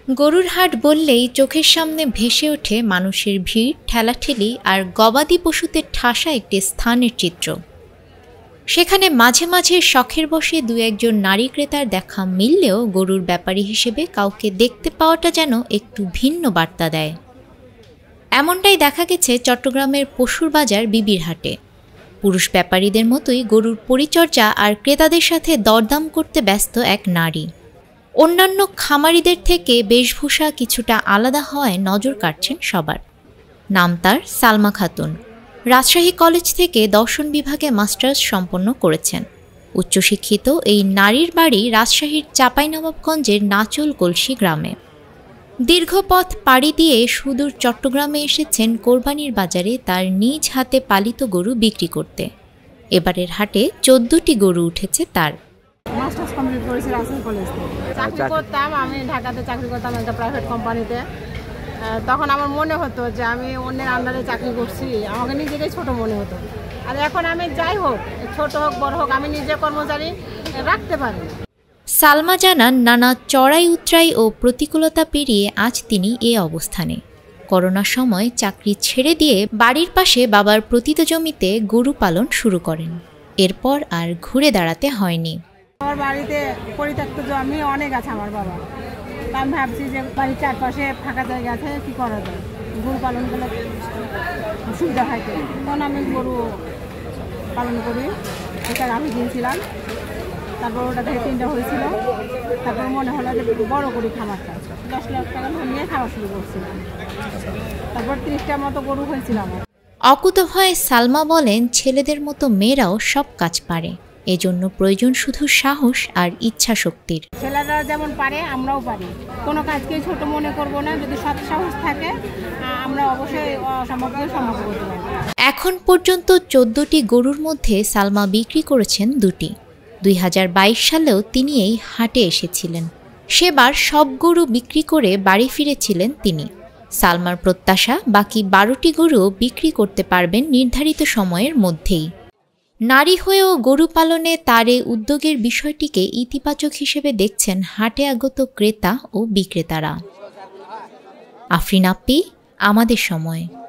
গরুর হাট বললেই চোখের সামনে ভেসে ওঠে মানুষের ভিড়, ঠেলাঠেলি আর গবাদি পশুদের ঠাসা একটি স্থানের চিত্র। সেখানে মাঝে মাঝে শখের বশে দু একজন নারী ক্রেতার দেখা মিললেও গরুর ব্যাপারী হিসেবে কাউকে দেখতে পাওয়াটা যেন একটু ভিন্ন বার্তা দেয়। এমনটাই দেখা গেছে চট্টগ্রামের পশুর বাজার বিবির হাটে। পুরুষ ব্যাপারীদের মতোই গরুর পরিচর্যা আর ক্রেতাদের সাথে দরদাম করতে ব্যস্ত এক নারী। অন্যান্য খামারিদের থেকে বেশভূষা কিছুটা আলাদা হওয়ায় নজর কাটছেন সবার। নাম তার সালমা খাতুন। রাজশাহী কলেজ থেকে দর্শন বিভাগে মাস্টার্স সম্পন্ন করেছেন। উচ্চশিক্ষিত এই নারীর বাড়ি রাজশাহীর চাঁপাইনবাবগঞ্জের নাচল কলসি গ্রামে। দীর্ঘ পথ পাড়ি দিয়ে সুদূর চট্টগ্রামে এসেছেন কোরবানির বাজারে তার নিজ হাতে পালিত গরু বিক্রি করতে। এবারের হাটে 14টি গরু উঠেছে তার। মাস্টার্স কমপ্লিট করেছি রাজশাহী কলেজ থেকে। চাকরি করতাম, আমি ঢাকাতে চাকরি করতাম একটা প্রাইভেট কোম্পানিতে। তখন আমার মনে হতো যে আমি অন্যের আন্ডারে চাকরি করছি, আমাকে নিজেকেই ছোট মনে হতো। আর এখন আমি যাই হোক, ছোট হোক বড় হোক, আমি নিজের কর্মচারী রাখতে পারি। সালমা জানান, নানা চড়াই উতরাই ও প্রতিকূলতা পেরিয়ে আজ তিনি এ অবস্থানে। করোনার সময় চাকরি ছেড়ে দিয়ে বাড়ির পাশে বাবার প্রতীত জমিতে গরু পালন শুরু করেন। এরপর আর ঘুরে দাঁড়াতে হয়নি। আমার বাড়িতে পরিত্যক্ত জমি অনেক আছে আমার বাবা। আমি ভাবছি যে বাড়ির চারপাশে ফাঁকা জায়গা আছে, কি করা যায়, গরু পালন করলে সুবিধা থাকে। তখন আমি গরু পালন করি। এটা আমি কিনছিলাম, তারপর ওটা থেকে 3টা হয়েছিল। তারপর মনে হলো যে বড় করি খামারটা, 10 লাখ টাকা নিয়ে খাওয়া শুরু করছিলাম। তারপর 30টার মতো গরু হয়েছিল আমার। অকুতোভয় সালমা বলেন, ছেলেদের মতো মেয়েরাও সব কাজ পারে, এজন্য প্রয়োজন শুধু সাহস আর ইচ্ছা শক্তির। ছেলেরা যেমন পারে আমরাও পারি, কোনো কাজকেই ছোট মনে করব না। যদি সৎ সাহস থাকে আমরা অবশ্যই অসম্ভবকে সম্ভব করতে পারি। এখন পর্যন্ত 14টি গরুর মধ্যে সালমা বিক্রি করেছেন 2টি। 2022 সালেও তিনি এই হাটে এসেছিলেন। সেবার সব গরু বিক্রি করে বাড়ি ফিরেছিলেন তিনি। সালমার প্রত্যাশা, বাকি 12টি গরুও বিক্রি করতে পারবেন নির্ধারিত সময়ের মধ্যেই। নারী হয়েও গরু পালনে তার এই উদ্যোগের বিষয়টিকে ইতিবাচক হিসেবে দেখছেন হাটে আগত ক্রেতা ও বিক্রেতারা। আফরিন আপি, আমাদের সময়।